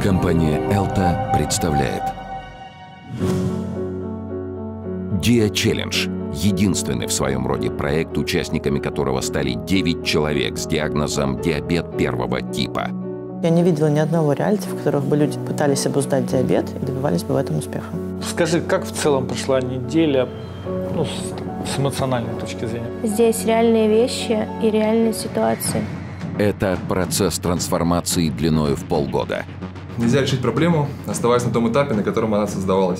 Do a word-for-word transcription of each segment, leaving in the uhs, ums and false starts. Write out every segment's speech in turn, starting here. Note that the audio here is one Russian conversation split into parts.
Компания «Элта» представляет Dia Challenge – единственный в своем роде проект, участниками которого стали девять человек с диагнозом диабет первого типа. Я не видела ни одного реалити, в которых бы люди пытались обуздать диабет и добивались бы в этом успеха. Скажи, как в целом прошла неделя, ну, с, с эмоциональной точки зрения? Здесь реальные вещи и реальные ситуации. Это процесс трансформации длиною в полгода. Нельзя решить проблему, оставаясь на том этапе, на котором она создавалась.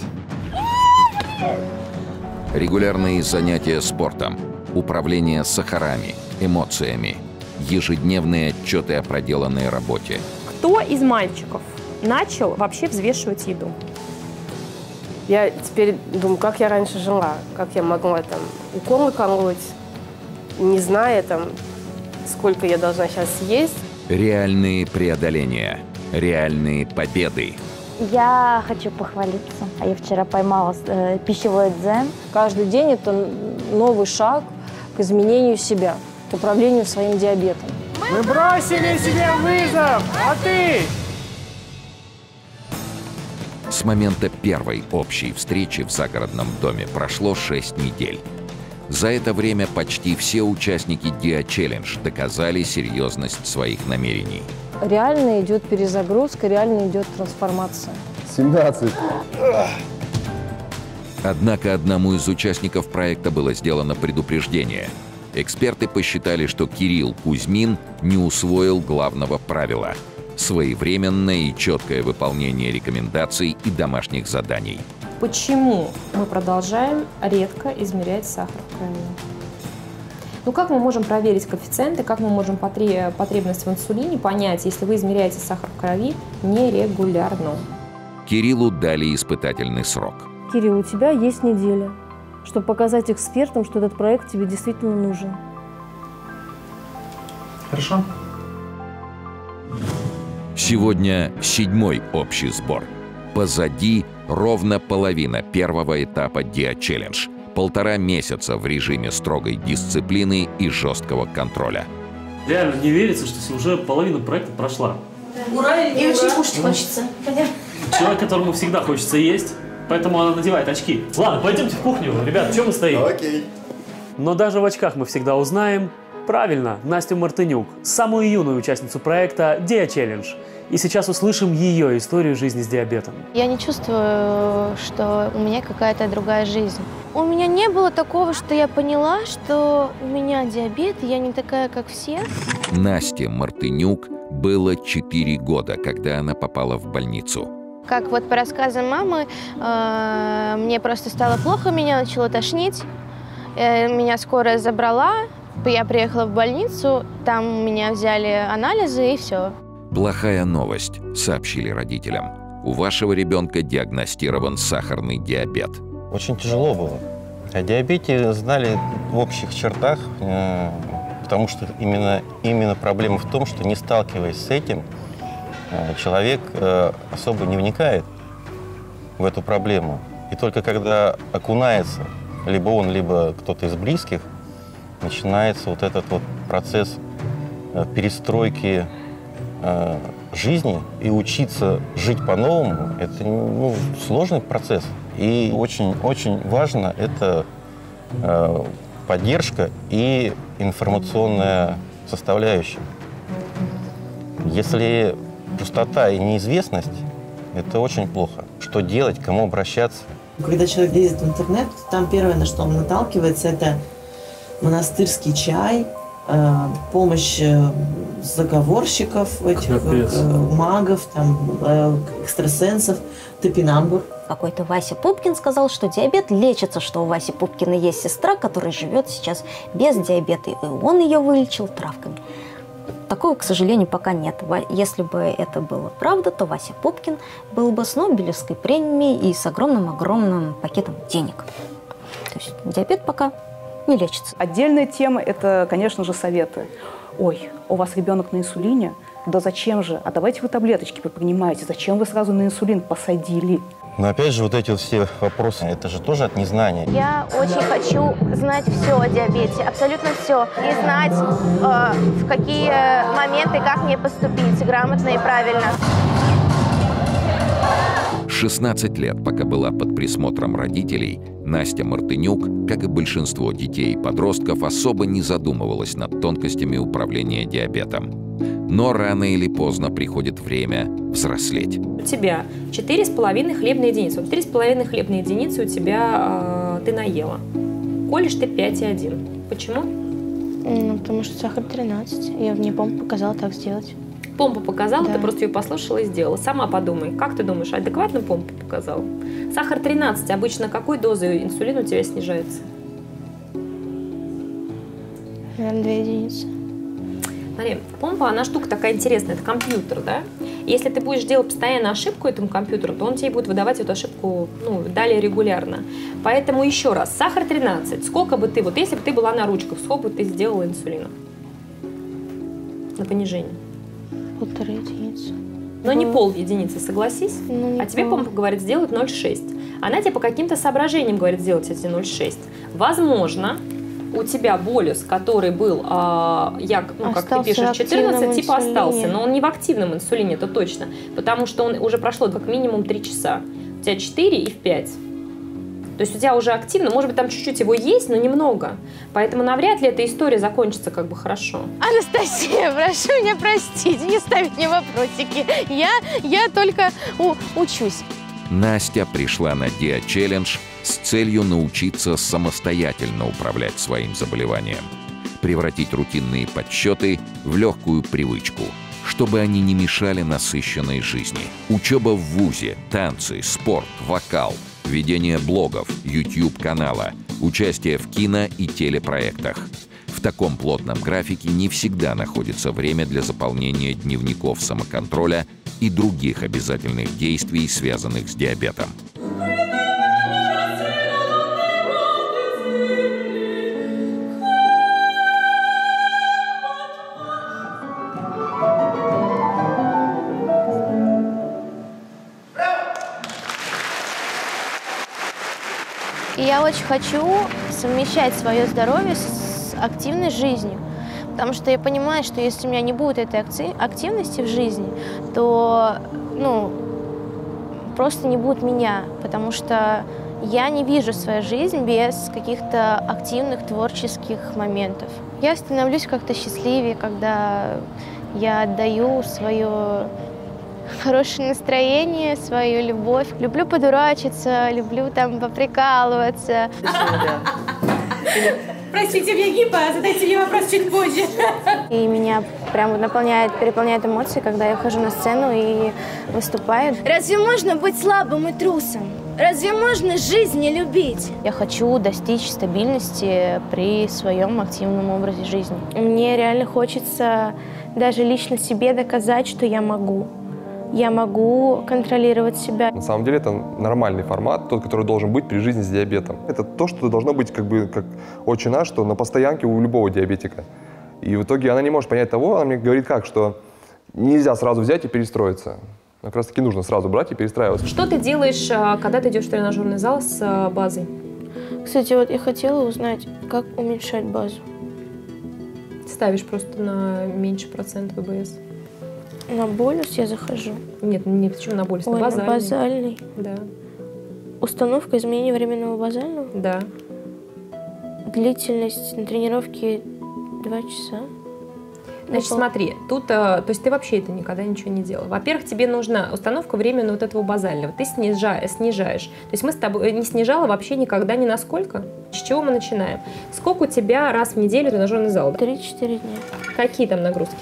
Регулярные занятия спортом, управление сахарами, эмоциями, ежедневные отчеты о проделанной работе. Кто из мальчиков начал вообще взвешивать еду? Я теперь думаю, как я раньше жила, как я могла там уколы колоть, не зная там, сколько я должна сейчас съесть. Реальные преодоления, реальные победы. Я хочу похвалиться. Я вчера поймала э, пищевой дзен. Каждый день это новый шаг к изменению себя, к управлению своим диабетом. Мы бросили себе вызов, а ты? С момента первой общей встречи в загородном доме прошло шесть недель. За это время почти все участники Dia Challenge доказали серьезность своих намерений. Реально идет перезагрузка, реально идет трансформация. семнадцать. Однако одному из участников проекта было сделано предупреждение. Эксперты посчитали, что Кирилл Кузьмин не усвоил главного правила – своевременное и четкое выполнение рекомендаций и домашних заданий. Почему мы продолжаем редко измерять сахар в крови? Ну как мы можем проверить коэффициенты, как мы можем потребность в инсулине понять, если вы измеряете сахар в крови нерегулярно? Кириллу дали испытательный срок. Кирилл, у тебя есть неделя, чтобы показать экспертам, что этот проект тебе действительно нужен. Хорошо. Сегодня седьмой общий сбор. Позади ровно половина первого этапа Dia Challenge. Полтора месяца в режиме строгой дисциплины и жесткого контроля. Реально не верится, что уже половина проекта прошла. Ура или не ура? И очень кушать хочется. Пойдем. Человек, которому всегда хочется есть, поэтому она надевает очки. Ладно, пойдемте в кухню. Ребят, чем мы стоим? Окей. Но даже в очках мы всегда узнаем, правильно, Настю Мартынюк, самую юную участницу проекта Dia Challenge. И сейчас услышим ее историю жизни с диабетом. Я не чувствую, что у меня какая-то другая жизнь. У меня не было такого, что я поняла, что у меня диабет, и я не такая, как все. Насте Мартынюк было четыре года, когда она попала в больницу. Как вот по рассказам мамы, э, мне просто стало плохо, меня начало тошнить. Э, меня скорая забрала, я приехала в больницу, там меня взяли анализы и все. Плохая новость, сообщили родителям. У вашего ребенка диагностирован сахарный диабет. Очень тяжело было. О диабете знали в общих чертах, э, потому что именно, именно проблема в том, что не сталкиваясь с этим, э, человек э, особо не вникает в эту проблему. И только когда окунается либо он, либо кто-то из близких, начинается вот этот вот процесс э, перестройки э, жизни, и учиться жить по-новому – это ну, сложный процесс. И очень-очень важно – это э, поддержка и информационная составляющая. Если пустота и неизвестность – это очень плохо. Что делать, к кому обращаться? Когда человек лезет в интернет, там первое, на что он наталкивается, это монастырский чай, э, помощь э, заговорщиков, этих э, магов, там, э, экстрасенсов, топинамбур. Какой-то Вася Пупкин сказал, что диабет лечится, что у Васи Пупкина есть сестра, которая живет сейчас без диабета, и он ее вылечил травками. Такого, к сожалению, пока нет. Если бы это было правда, то Вася Пупкин был бы с Нобелевской премией и с огромным-огромным пакетом денег. То есть диабет пока не лечится. Отдельная тема – это, конечно же, советы. Ой, у вас ребенок на инсулине? Да зачем же? А давайте вы таблеточки принимаете. Зачем вы сразу на инсулин посадили? Но опять же, вот эти вот все вопросы, это же тоже от незнания. Я очень хочу знать все о диабете, абсолютно все. И знать, э, в какие моменты, как мне поступить, грамотно и правильно. шестнадцать лет, пока была под присмотром родителей, Настя Мартынюк, как и большинство детей и подростков, особо не задумывалась над тонкостями управления диабетом. Но рано или поздно приходит время взрослеть. У тебя четыре с половиной хлебные единицы. Вот три с половиной хлебные единицы у тебя э, ты наела. Колешь ты пять и один. Почему? Ну, потому что сахар тринадцать. Я мне помпу показала так сделать. Помпу показала, Да. ты просто ее послушала и сделала. Сама подумай, как ты думаешь, адекватно помпу показала? Сахар тринадцать, обычно какой дозой инсулина у тебя снижается? Наверное, две единицы. Смотри, помпа, она штука такая интересная, это компьютер, да? Если ты будешь делать постоянно ошибку этому компьютеру, то он тебе будет выдавать эту ошибку, ну, далее регулярно. Поэтому еще раз, сахар тринадцать, сколько бы ты, вот если бы ты была на ручках, сколько бы ты сделала инсулина на понижение? Полторы единицы. Но не пол единицы, согласись? Ну, не а тебе пол. помпа говорит сделать ноль целых шесть. Она тебе по каким-то соображениям говорит сделать эти ноль целых шесть. Возможно, у тебя болюс, который был, а, я, ну, как ты Остался пишешь, в активном четырнадцать, типа инсулине. остался, но он не в активном инсулине, это точно, потому что он уже прошло как минимум три часа. У тебя четыре и в пять. То есть у тебя уже активно, может быть, там чуть-чуть его есть, но немного. Поэтому навряд ли эта история закончится как бы хорошо. Анастасия, прошу меня простить, не ставить мне вопросики. Я, я только у, учусь. Настя пришла на Диа-челлендж с целью научиться самостоятельно управлять своим заболеванием, превратить рутинные подсчеты в легкую привычку, чтобы они не мешали насыщенной жизни. Учеба в вузе, танцы, спорт, вокал, ведение блогов, ютуб-канала, участие в кино и телепроектах. В таком плотном графике не всегда находится время для заполнения дневников самоконтроля и других обязательных действий, связанных с диабетом. И я очень хочу совмещать свое здоровье с активной жизнью. Потому что я понимаю, что если у меня не будет этой активности в жизни, то, ну, просто не будет меня. Потому что я не вижу свою жизнь без каких-то активных творческих моментов. Я становлюсь как-то счастливее, когда я отдаю свое хорошее настроение, свою любовь. Люблю подурачиться, люблю там поприкалываться. Простите, мне гипа, задайте мне вопрос чуть позже. И меня прям наполняет, переполняет эмоции, когда я хожу на сцену и выступаю. Разве можно быть слабым и трусом? Разве можно жизнь не любить? Я хочу достичь стабильности при своем активном образе жизни. Мне реально хочется даже лично себе доказать, что я могу. Я могу контролировать себя. На самом деле это нормальный формат, тот, который должен быть при жизни с диабетом. Это то, что должно быть как бы как отче наш, что на постоянке у любого диабетика. И в итоге она не может понять того, она мне говорит как, что нельзя сразу взять и перестроиться. Как раз таки нужно сразу брать и перестраиваться. Что ты делаешь, когда ты идешь в тренажерный зал с базой? Кстати, вот я хотела узнать, как уменьшать базу. Ставишь просто на меньше процент вэ бэ эс. На болюс я захожу. Нет, не почему на болюс, Ой, на базальный. на базальный. Да. Установка изменения временного базального? Да. Длительность на тренировке два часа. Значит, смотри, тут, то есть ты вообще это никогда ничего не делал. Во-первых, тебе нужна установка времени вот этого базального. Ты снижаешь, снижаешь. То есть мы с тобой не снижала вообще никогда ни на сколько. С чего мы начинаем? Сколько у тебя раз в неделю тренажерный зал? три-четыре дня. Какие там нагрузки?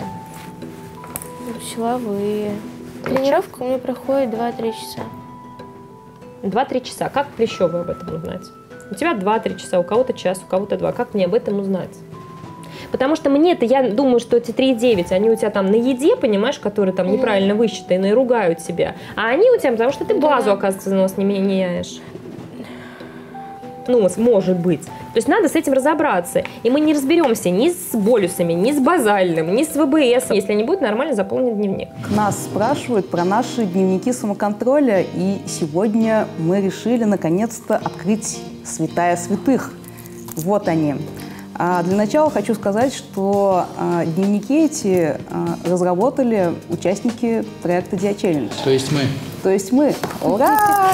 Силовые. Тренировка у меня проходит два-три часа. два-три часа. Как Плещёвой об этом узнать? У тебя два-три часа, у кого-то час, у кого-то два. Как мне об этом узнать? Потому что мне-то, я думаю, что эти три и девять, они у тебя там на еде, понимаешь, которые там неправильно высчитаны и ругают себя. А они у тебя, потому что ты базу, да, оказывается, нос не меняешь. Ну, может быть. То есть надо с этим разобраться. И мы не разберемся ни с болюсами, ни с базальным, ни с вэ бэ эс, если не будет нормально заполнен дневник. Нас спрашивают про наши дневники самоконтроля, и сегодня мы решили наконец-то открыть святая святых. Вот они. А для начала хочу сказать, что а, дневники эти а, разработали участники проекта Диа-челлендж. То есть мы То есть мы. Ура!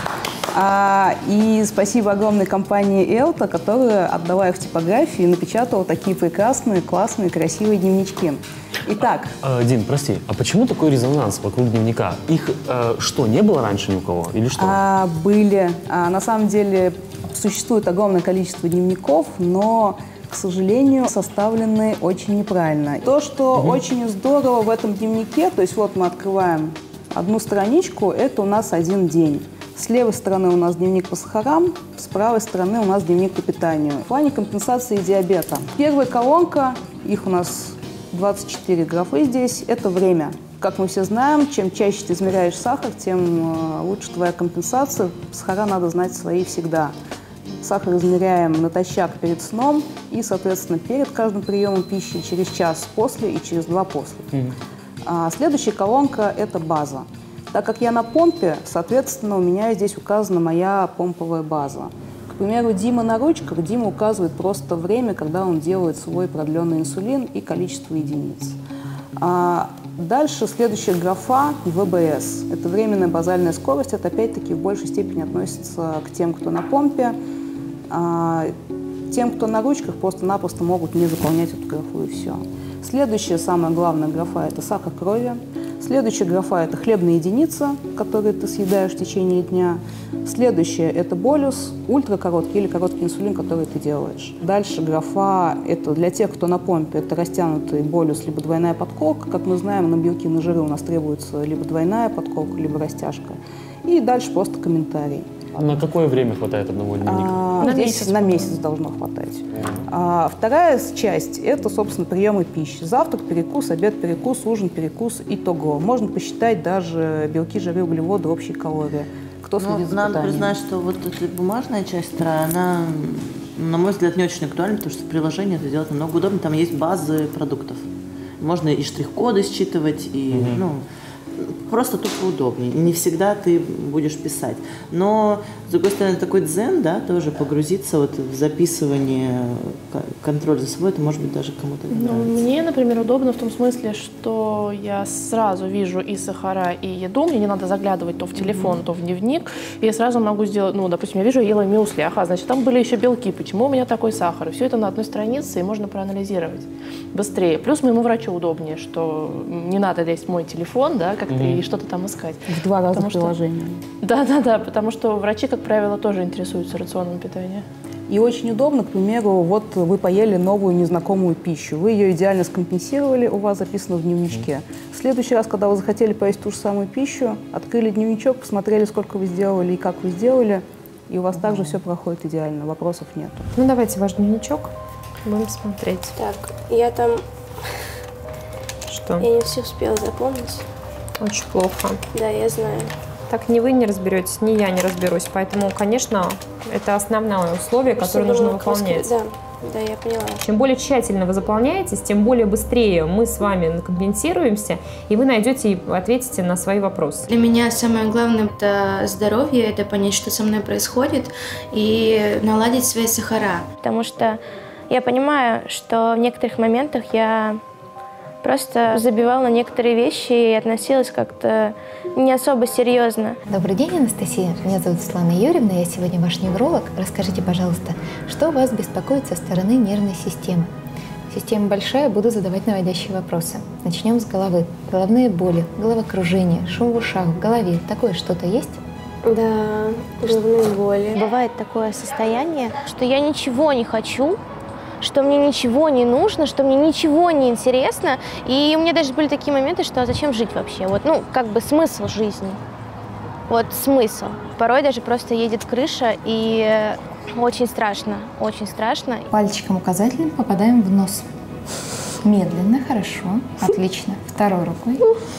А, и спасибо огромной компании Элта, которая отдала их в типографию и напечатала такие прекрасные, классные, красивые дневнички. Итак. А, Дин, прости, а почему такой резонанс вокруг дневника? Их э, что, не было раньше ни у кого? Или что? А, были. А, на самом деле существует огромное количество дневников, но, к сожалению, составлены очень неправильно. То, что угу. очень здорово в этом дневнике, то есть вот мы открываем одну страничку, это у нас один день. С левой стороны у нас дневник по сахарам, с правой стороны у нас дневник по питанию. В плане компенсации диабета. Первая колонка, их у нас двадцать четыре графы здесь, это время. Как мы все знаем, чем чаще ты измеряешь сахар, тем лучше твоя компенсация. Сахара надо знать свои всегда. Сахар измеряем натощак перед сном и, соответственно, перед каждым приемом пищи, через час после и через два после. Mm-hmm. а, следующая колонка – это база. Так как я на помпе, соответственно, у меня здесь указана моя помповая база. К примеру, Дима на ручках, Дима указывает просто время, когда он делает свой продленный инсулин и количество единиц. А дальше следующая графа – вэ бэ эс. Это временная базальная скорость. Это опять-таки в большей степени относится к тем, кто на помпе. А тем, кто на ручках, просто-напросто могут не заполнять эту графу и все. Следующая, самая главная графа – это сахар крови. Следующая графа – это хлебная единица, которую ты съедаешь в течение дня. Следующая – это болюс, ультракороткий или короткий инсулин, который ты делаешь. Дальше графа – это для тех, кто на помпе, это растянутый болюс, либо двойная подколка. Как мы знаем, на белки, на жиры у нас требуется либо двойная подколка, либо растяжка. И дальше просто комментарий. А на какое время хватает одного дневника? А, на, здесь месяц, на месяц должно хватать. Mm-hmm. а, вторая часть – это, собственно, приемы пищи. Завтрак, перекус, обед, перекус, ужин, перекус, итого. Можно посчитать даже белки, жиры, углеводы, общие калории. Кто следит за Надо питанием. признать, что вот эта бумажная часть, она, на мой взгляд, не очень актуальна, потому что в приложении это делать намного удобнее. Там есть базы продуктов. Можно и штрих-коды считывать, и, mm-hmm. ну, просто тупо удобнее. Не всегда ты будешь писать. Но, с другой стороны, такой дзен, да, тоже погрузиться вот в записывание, контроль за собой, это может быть даже кому-то не ну, нравится. Мне, например, удобно в том смысле, что я сразу вижу и сахара, и еду. Мне не надо заглядывать то в телефон, mm-hmm. то в дневник. И я сразу могу сделать, ну, допустим, я вижу, я ела мюсли, ага, значит, там были еще белки, почему у меня такой сахар? И все это на одной странице, и можно проанализировать быстрее. Плюс моему врачу удобнее, что не надо лезть в мой телефон, да, как-то mm-hmm. и что-то там искать. В два раза приложения. Да-да-да, потому что врачи, как правило, тоже интересуются рационом питания. И очень удобно, к примеру, вот вы поели новую незнакомую пищу, вы ее идеально скомпенсировали, у вас записано в дневничке. В следующий раз, когда вы захотели поесть ту же самую пищу, открыли дневничок, посмотрели, сколько вы сделали и как вы сделали, и у вас также все проходит идеально, вопросов нет. Ну давайте ваш дневничок, будем смотреть. Так, я там... Что? Я не все успела запомнить. Очень плохо. Да, я знаю. Так ни вы не разберетесь, ни я не разберусь. Поэтому, конечно, это основное условие, которое нужно выполнять. Да, да, я поняла. Чем более тщательно вы заполняетесь, тем более быстрее мы с вами компенсируемся, и вы найдете и ответите на свои вопросы. Для меня самое главное – это здоровье, это понять, что со мной происходит, и наладить свои сахара. Потому что я понимаю, что в некоторых моментах я просто забивала на некоторые вещи и относилась как-то не особо серьезно. Добрый день, Анастасия. Меня зовут Светлана Юрьевна, я сегодня ваш невролог. Расскажите, пожалуйста, что вас беспокоит со стороны нервной системы? Система большая, буду задавать наводящие вопросы. Начнем с головы. Головные боли, головокружение, шум в ушах, в голове. Такое что-то есть? Да, головные боли. Бывает такое состояние, что я ничего не хочу, что мне ничего не нужно, что мне ничего не интересно. И у меня даже были такие моменты, что зачем жить вообще? Вот, ну, как бы смысл жизни. Вот смысл. Порой даже просто едет крыша, и очень страшно, очень страшно. Пальчиком указательным попадаем в нос. Медленно, хорошо, отлично. Второй рукой.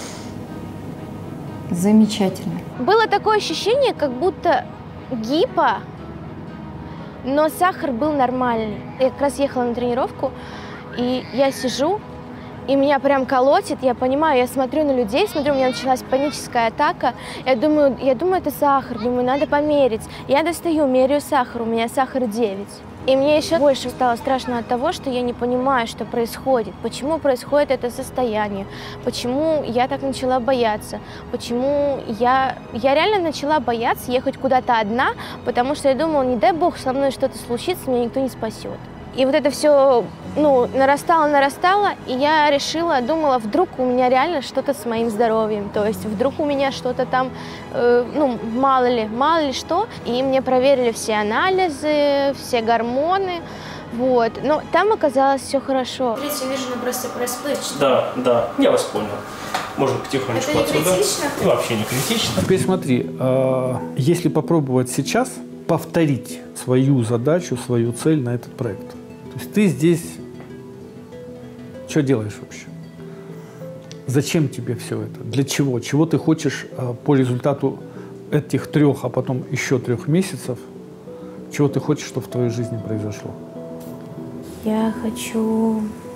Замечательно. Было такое ощущение, как будто гипо, но сахар был нормальный. Я как раз ехала на тренировку, и я сижу, и меня прям колотит, я понимаю, я смотрю на людей, смотрю, у меня началась паническая атака, я думаю, я думаю, это сахар, думаю, надо померить. Я достаю, меряю сахар, у меня сахар девять. И мне еще больше стало страшно от того, что я не понимаю, что происходит, почему происходит это состояние, почему я так начала бояться, почему я, я реально начала бояться ехать куда-то одна, потому что я думала, не дай бог со мной что-то случится, меня никто не спасет. И вот это все, ну, нарастало, нарастало, и я решила, думала, вдруг у меня реально что-то с моим здоровьем, то есть вдруг у меня что-то там, э, ну, мало ли, мало ли что. И мне проверили все анализы, все гормоны, вот. Но там оказалось все хорошо. Видите, вижу, ну, просто расплывчато. Да, да, я вас понял. Можно потихонечку отсюда. Это не критично? И вообще не критично. Теперь смотри, э, если попробовать сейчас повторить свою задачу, свою цель на этот проект. То есть ты здесь что делаешь вообще? Зачем тебе все это? Для чего? Чего ты хочешь э, по результату этих трех, а потом еще трех месяцев? Чего ты хочешь, чтобы в твоей жизни произошло? Я хочу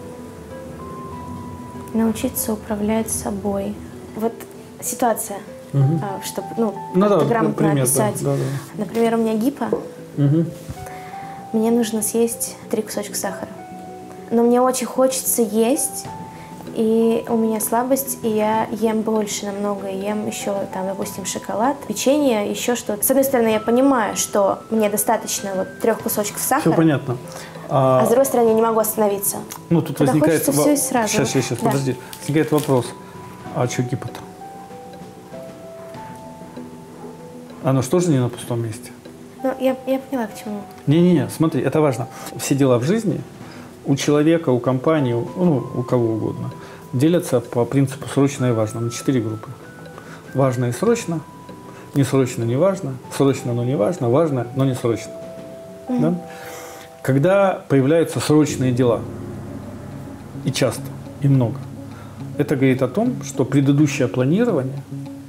научиться управлять собой. Вот ситуация, Угу. чтобы, ну, Ну да, грамотно пример, описать. да, да, да. Например, у меня гипо. Угу. Мне нужно съесть три кусочка сахара. Но мне очень хочется есть, и у меня слабость, и я ем больше намного, и ем еще, там, допустим, шоколад, печенье, еще что-то. С одной стороны, я понимаю, что мне достаточно вот трех кусочков сахара. Все понятно. А, а с другой стороны, я не могу остановиться. Ну, тут Когда возникает... хочется все и сразу. Сейчас, сейчас, сейчас, да. подожди. Возникает вопрос. А что гипо-то? Оно что же не на пустом месте? Ну, я, я поняла, к чему. Не-не-не, смотри, это важно. Все дела в жизни у человека, у компании, у, ну, у кого угодно, делятся по принципу срочно и важно на четыре группы. Важно и срочно, не срочно, не важно, срочно, но не важно, важно, но не срочно. Mm-hmm. Да? Когда появляются срочные дела, и часто, и много, это говорит о том, что предыдущее планирование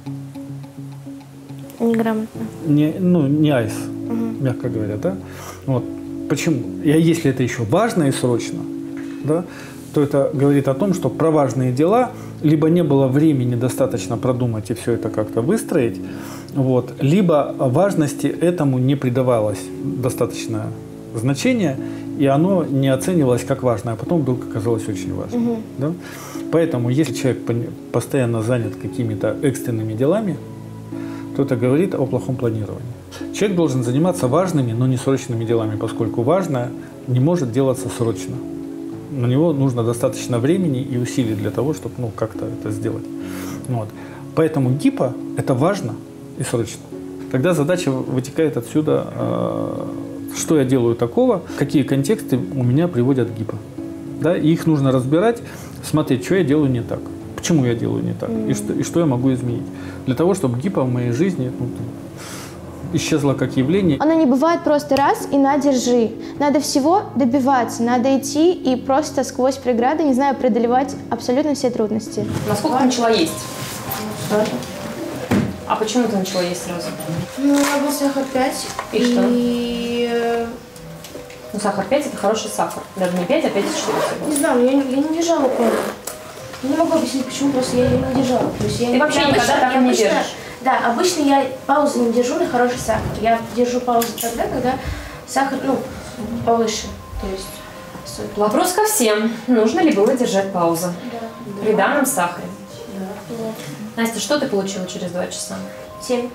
неграмотно. Не, ну, не айс, угу. мягко говоря, да? Вот. Почему? И если это еще важно и срочно, да, то это говорит о том, что про важные дела либо не было времени достаточно продумать и все это как-то выстроить, вот, либо важности этому не придавалось достаточное значение, и оно не оценивалось как важное, а потом вдруг оказалось очень важным. Угу. Да? Поэтому, если человек постоянно занят какими-то экстренными делами, то это говорит о плохом планировании. Человек должен заниматься важными, но не срочными делами, поскольку важное не может делаться срочно. На него нужно достаточно времени и усилий для того, чтобы ну, как-то это сделать. Вот. Поэтому гипо – это важно и срочно. Тогда задача вытекает отсюда, э, что я делаю такого, какие контексты у меня приводят к гипо. Да? И их нужно разбирать, смотреть, что я делаю не так. Почему я делаю не так? Mm. И, что, и что я могу изменить? Для того, чтобы гипо в моей жизни ну, исчезло как явление. Оно не бывает просто раз и на, держи. Надо всего добиваться, надо идти и просто сквозь преграды, не знаю, преодолевать абсолютно все трудности. Насколько ты начала есть? Сразу. А почему ты начала есть сразу? Ну, у меня был сахар пять. И, и... что? Ну, сахар пять – это хороший сахар. Даже не пять, а пять и четыре. Не знаю, я, я не держала, помню. Я не могу объяснить, почему, просто я ее не держала. То есть я Ты не, вообще я никогда обычно, так я не обычно, держишь? Да, обычно я паузу не держу на хороший сахар. Я держу паузу тогда, когда сахар, ну, повыше. То есть, особенно. Вопрос ко всем. Нужно ли было держать паузу? Да. При данном сахаре? Да. Вот. Настя, что ты получила через два часа? Семь.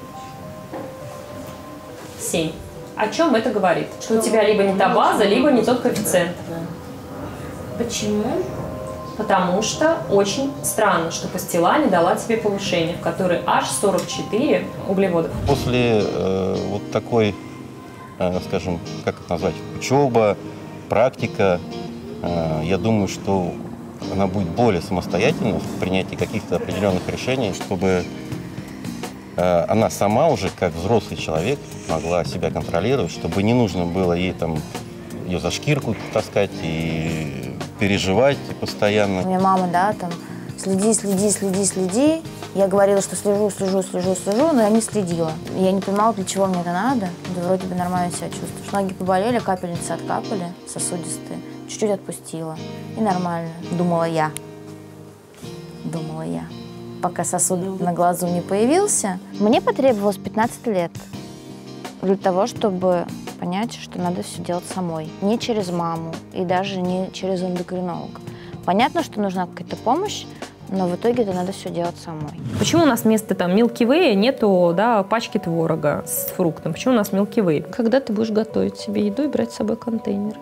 Семь. О чем это говорит? Что у тебя либо не та база, либо не тот коэффициент. Почему? Потому что очень странно, что пастила не дала тебе повышение, в которой аж сорок четыре углеводов. После э, вот такой, э, скажем, как это назвать, учеба, практика, э, я думаю, что она будет более самостоятельна в принятии каких-то определенных решений, чтобы э, она сама уже, как взрослый человек, могла себя контролировать, чтобы не нужно было ей там ее за шкирку таскать и переживать постоянно. У меня мама, да, там, следи, следи, следи, следи. Я говорила, что слежу, слежу, слежу, слежу, но я не следила. Я не понимала, для чего мне это надо. Да вроде бы нормально себя чувствуешь. Ноги поболели, капельницы откапали, сосудистые. Чуть-чуть отпустила. И нормально. Думала я. Думала я. Пока сосуд на глазу не появился. Мне потребовалось пятнадцать лет для того, чтобы понять, что надо все делать самой. Не через маму и даже не через эндокринолога. Понятно, что нужна какая-то помощь, но в итоге это надо все делать самой. Почему у нас вместо там Milky Way нету, да, пачки творога с фруктом? Почему у нас Milky Way? Когда ты будешь готовить себе еду и брать с собой контейнер?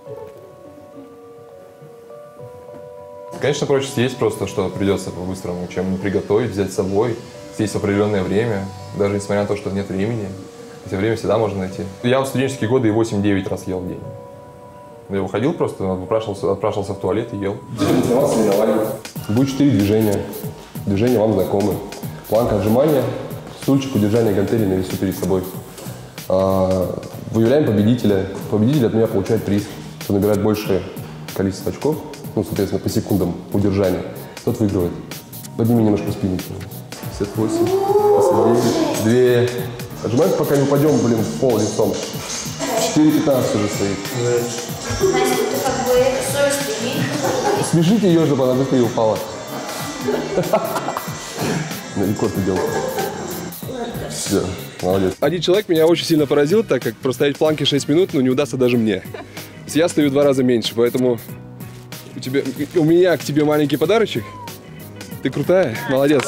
Конечно, проще съесть просто, что придется по-быстрому, чем приготовить, взять с собой, съесть в определенное время, даже несмотря на то, что нет времени. Хотя время всегда можно найти. Я в студенческие годы и восемь-девять раз ел в день. Я выходил просто, отпрашивался, отпрашивался в туалет и ел. Занимался соревнованием. Будет четыре движения. Движения вам знакомы. Планка отжимания, стульчик, удержание гантелей на весу перед собой. Выявляем победителя. Победитель от меня получает приз. Кто набирает большее количество очков, ну, соответственно, по секундам удержания, тот выигрывает. Подними немножко спину. пятьдесят восемь, девять, два. Отжимаем, пока не упадем, блин, в пол лицом. четыре пятнадцать уже стоит. Настя, ты как бы совесть имеешь? Смешите ее, чтобы она быстрее упала. На рекорд идем. Все, молодец. Один человек меня очень сильно поразил, так как простоять в планке шесть минут, ну, не удастся даже мне. Я стою в два раза меньше, поэтому у, тебя, у меня к тебе маленький подарочек. Ты крутая, молодец.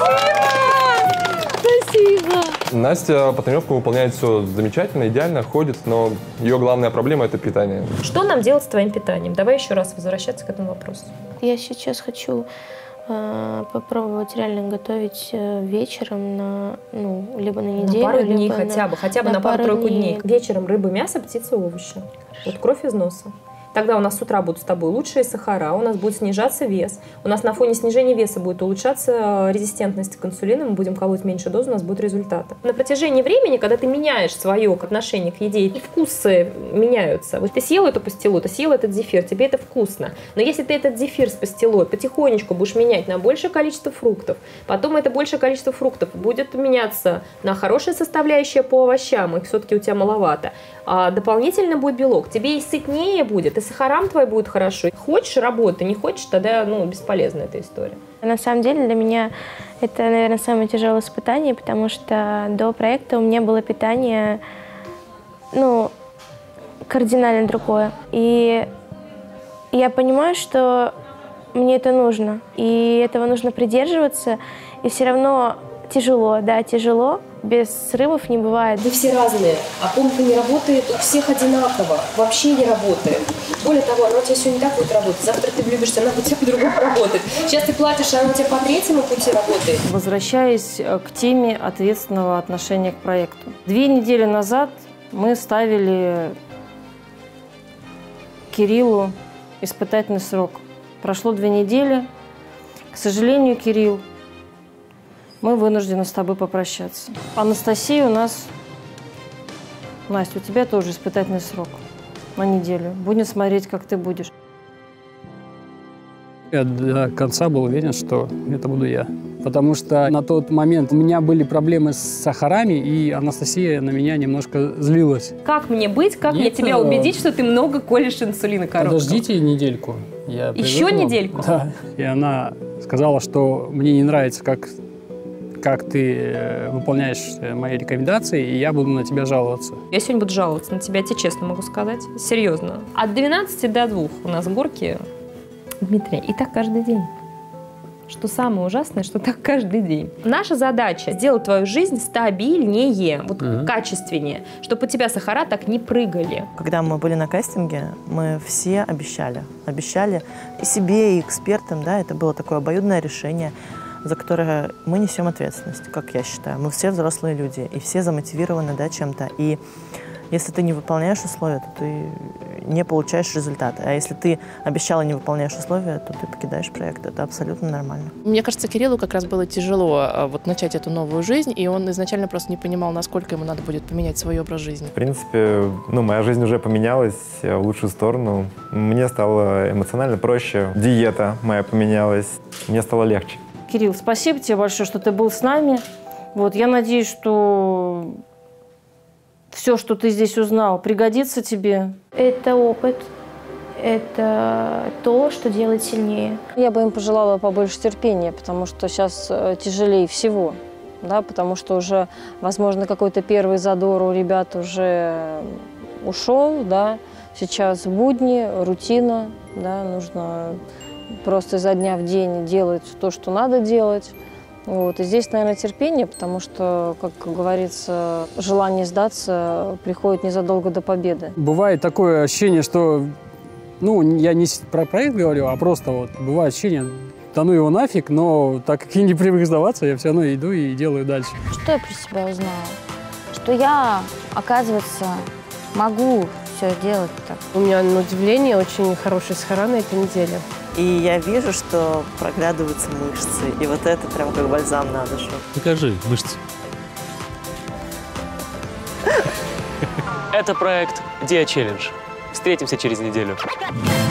Спасибо. Настя по тренировкам выполняет все замечательно, идеально, ходит, но ее главная проблема – это питание. Что нам делать с твоим питанием? Давай еще раз возвращаться к этому вопросу. Я сейчас хочу э, попробовать реально готовить вечером на, ну, либо на неделю, на пару дней либо хотя на, бы, хотя бы на, на пару-тройку дней. дней. Вечером рыба, мясо, птица, овощи. Хорошо. Вот кровь из носа. Тогда у нас с утра будут с тобой лучшие сахара, у нас будет снижаться вес. У нас на фоне снижения веса будет улучшаться резистентность к инсулину, мы будем колоть меньше дозы, у нас будут результаты. На протяжении времени, когда ты меняешь свое отношение к еде, и вкусы меняются. Вот ты съел эту пастилу, ты съел этот зефир, тебе это вкусно. Но если ты этот зефир с пастилой потихонечку будешь менять на большее количество фруктов, потом это большее количество фруктов будет меняться на хорошие составляющие по овощам, их все-таки у тебя маловато. А дополнительно будет белок, тебе и сытнее будет, и сахарам твой будет хорошо. Хочешь — работай, не хочешь — тогда, ну, бесполезна эта история. На самом деле для меня это, наверное, самое тяжелое испытание, потому что до проекта у меня было питание, ну, кардинально другое. И я понимаю, что мне это нужно, и этого нужно придерживаться, и все равно тяжело, да, тяжело. Без срывов не бывает. Вы все разные, а помпа не работает у всех одинаково, вообще не работает. Более того, она у тебя сегодня так будет работать, завтра ты влюбишься, она у тебя по-другому работает. Сейчас ты платишь, а она у тебя по третьему пути работает. Возвращаясь к теме ответственного отношения к проекту. Две недели назад мы ставили Кириллу испытательный срок. Прошло две недели. К сожалению, Кирилл, мы вынуждены с тобой попрощаться. Анастасия у нас... Настя, у тебя тоже испытательный срок на неделю. Будем смотреть, как ты будешь. Я до конца был уверен, что это буду я. Потому что на тот момент у меня были проблемы с сахарами, и Анастасия на меня немножко злилась. Как мне быть? Как Нет, мне тебя убедить, что ты много колешь инсулина короткого? Подождите недельку. Я Еще привыкла. недельку? Да. И она сказала, что мне не нравится, как... как ты выполняешь мои рекомендации, и я буду на тебя жаловаться. Я сегодня буду жаловаться на тебя, я тебе честно могу сказать. Серьезно. От двенадцати до двух у нас горки, Дмитрий, и так каждый день. Что самое ужасное, что так каждый день. Наша задача сделать твою жизнь стабильнее, вот угу. качественнее, чтобы у тебя сахара так не прыгали. Когда мы были на кастинге, мы все обещали. Обещали и себе, и экспертам, да, это было такое обоюдное решение, за которое мы несем ответственность, как я считаю. Мы все взрослые люди, и все замотивированы, да, чем-то. И если ты не выполняешь условия, то ты не получаешь результаты. А если ты обещал и не выполняешь условия, то ты покидаешь проект. Это абсолютно нормально. Мне кажется, Кириллу как раз было тяжело вот начать эту новую жизнь, и он изначально просто не понимал, насколько ему надо будет поменять свой образ жизни. В принципе, ну, моя жизнь уже поменялась в лучшую сторону. Мне стало эмоционально проще. Диета моя поменялась. Мне стало легче. Кирилл, спасибо тебе большое, что ты был с нами. Вот, я надеюсь, что все, что ты здесь узнал, пригодится тебе. Это опыт, это то, что делает сильнее. Я бы им пожелала побольше терпения, потому что сейчас тяжелее всего. Да, потому что уже, возможно, какой-то первый задор у ребят уже ушел, да, сейчас будни, рутина, да, нужно просто изо дня в день делать то, что надо делать. Вот. И здесь, наверное, терпение, потому что, как говорится, желание сдаться приходит незадолго до победы. Бывает такое ощущение, что, ну, я не про проект говорю, а просто вот бывает ощущение, да ну его нафиг, но так как я не привык сдаваться, я все равно иду и делаю дальше. Что я про себя узнала? Что я, оказывается, могу все делать так. У меня, на удивление, очень хороший сахара на этой неделе. И я вижу, что проглядываются мышцы. И вот это прям как бальзам на душу. Покажи мышцы. Это проект Dia Challenge. Встретимся через неделю.